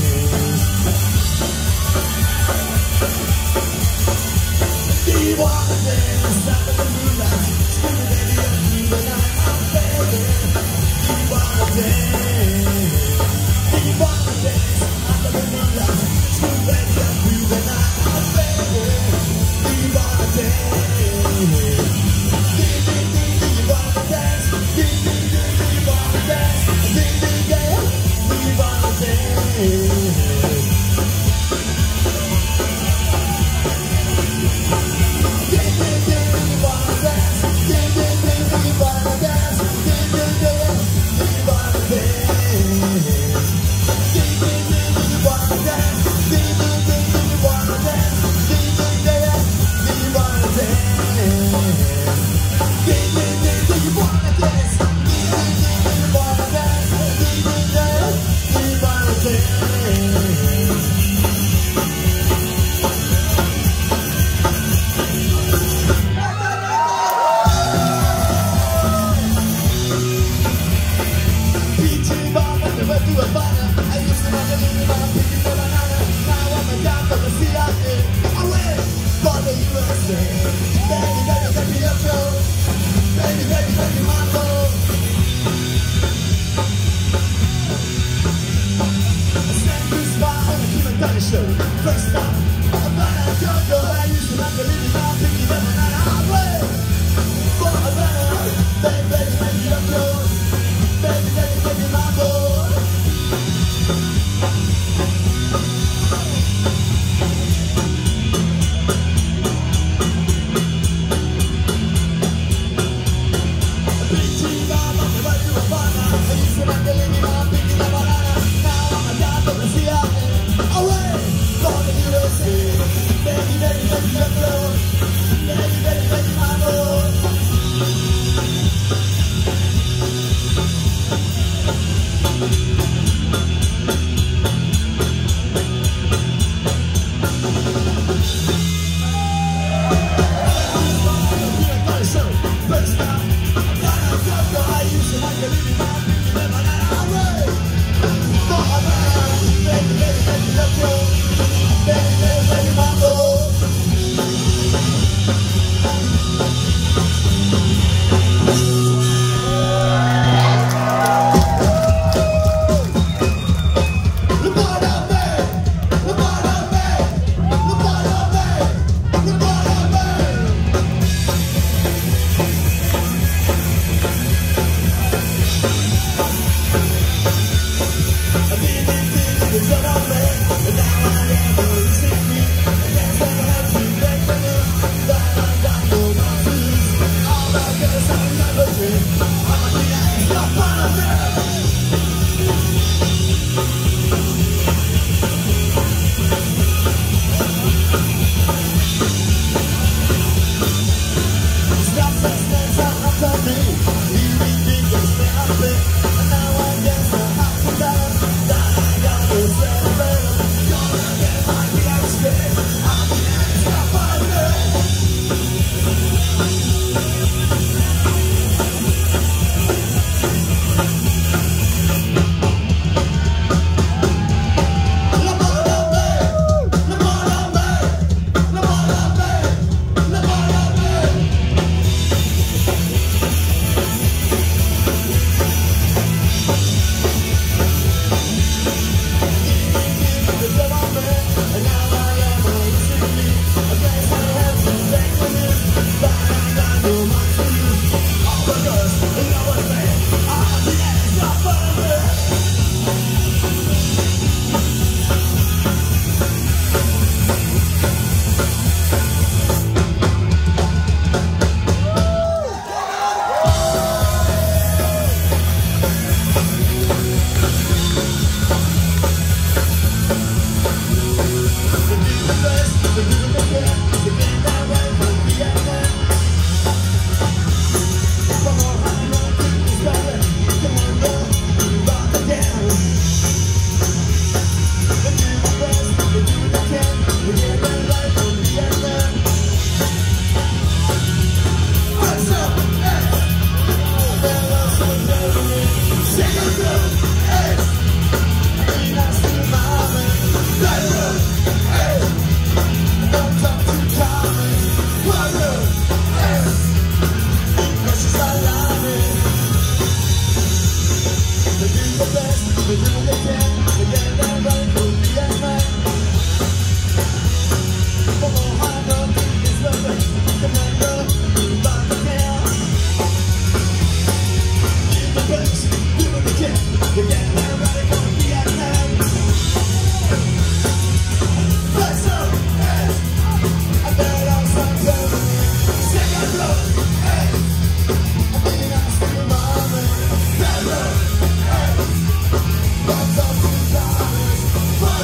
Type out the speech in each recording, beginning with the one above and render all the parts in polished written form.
Do you wanna dance under the moonlight? Screaming baby up through the night, oh baby. Do you wanna dance? Do you wanna dance under the moonlight? Screaming baby up through the night, oh baby. Do you wanna dance? Do you wanna dance? Do you wanna dance? Do you wanna dance? First stop, Havana, Jojo. I used to like to live in my pinky banana. I'm ready for Havana. Baby, baby, baby, I'm yours. Baby, baby, baby, my boy. Big G, I'm on the way to Havana. I used to like to live in my pinky banana. Now I'm a guy from the CIA. I'm ready for the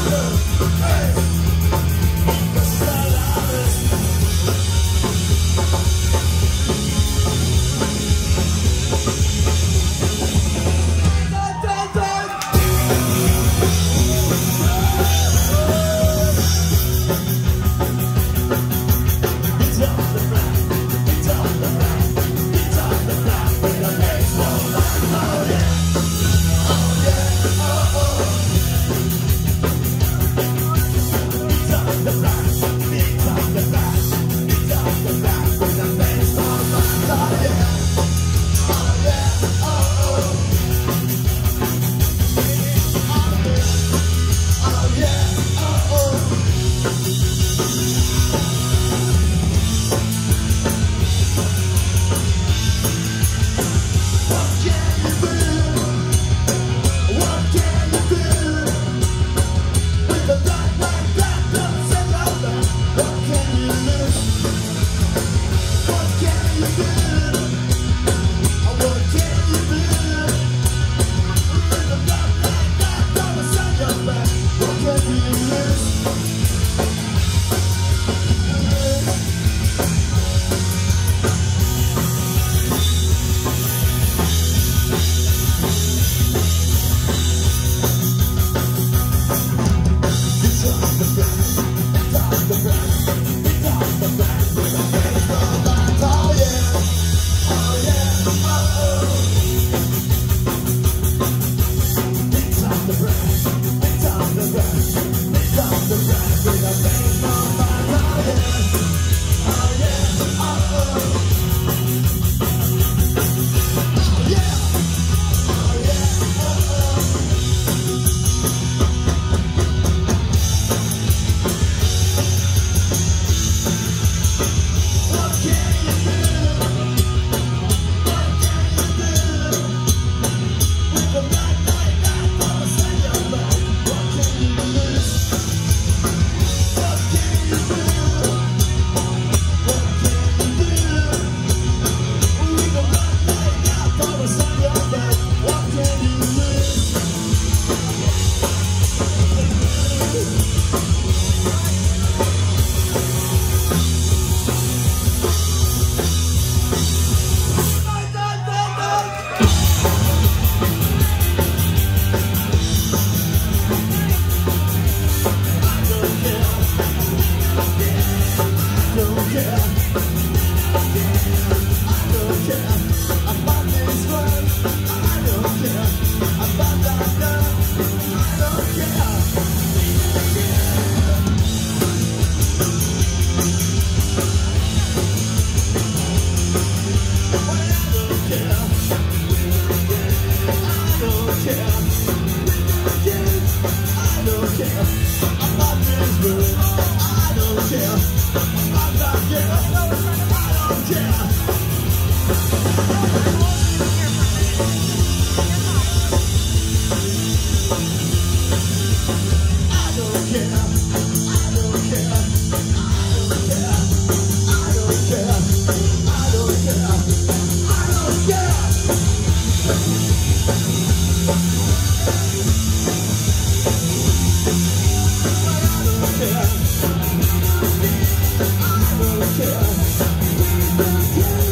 I don't care.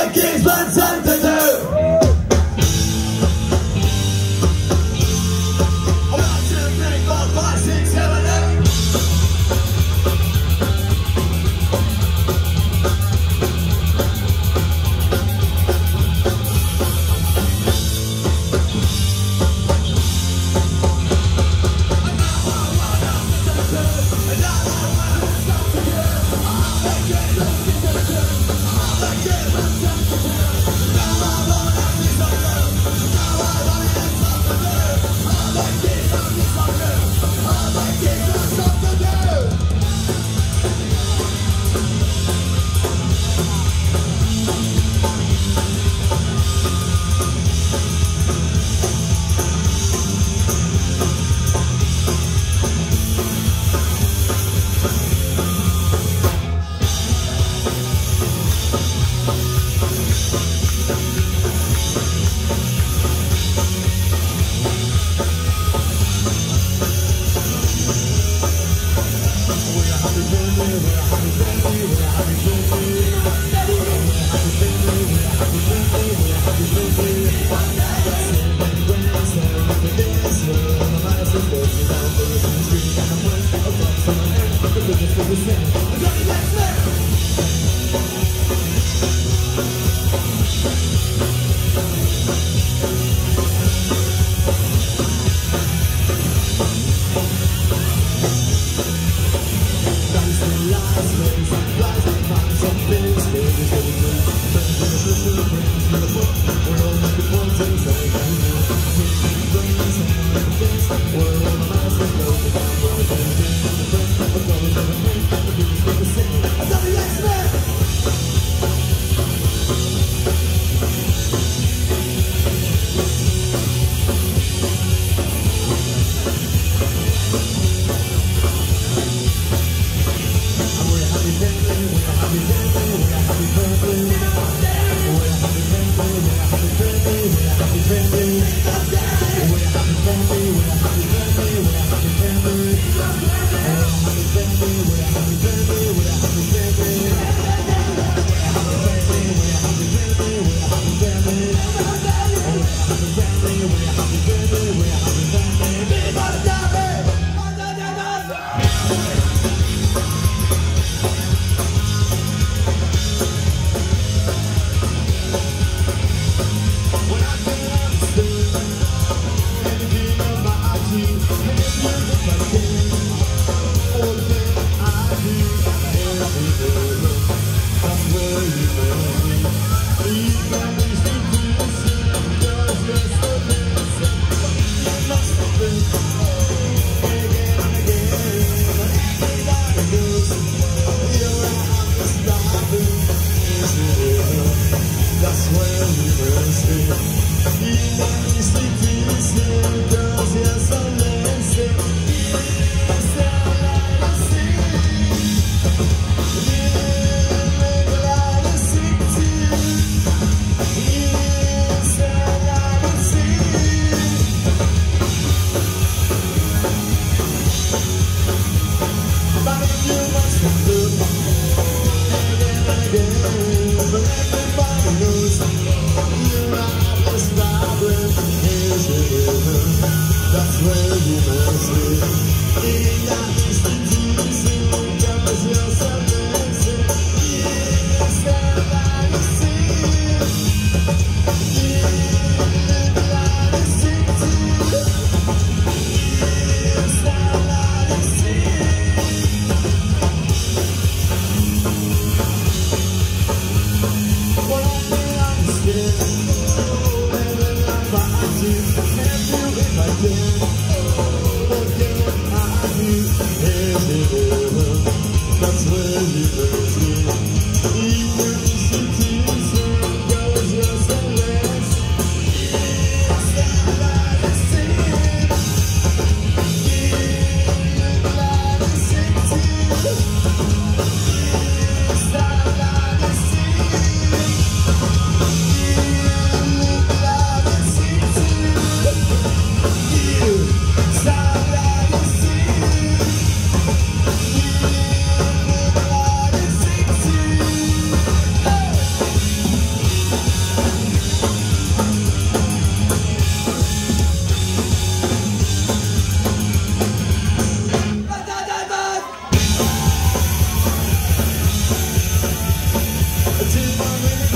the kids want something to do. 1, 2, 3, 4, 5, 6, 7, 8.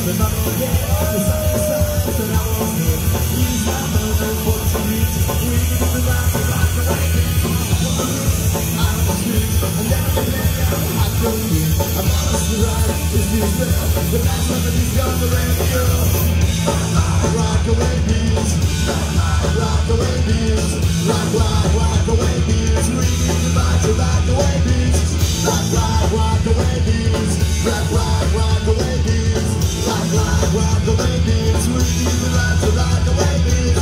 the mama again. The sun is out, and I was here. He's not known for to reach. We need to rock the way beats. I'm the streets, and down the lane, I don't need. I'm on the ride, it's useless. The last one that is on the radio. Rock away beats. Rock away beats. Rock away beats. We need to rock away beats. Rock away beats. Rock away beats. Rock away beats. We need to rock away beats.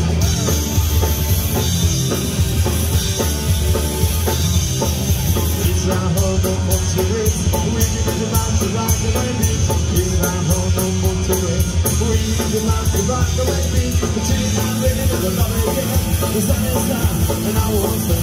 It's our home, no more to wait. We need to rock away beats. It's our home, no more to wait. We need to rock away beats. Continue on living in the love again. The sun is down and I won't stop.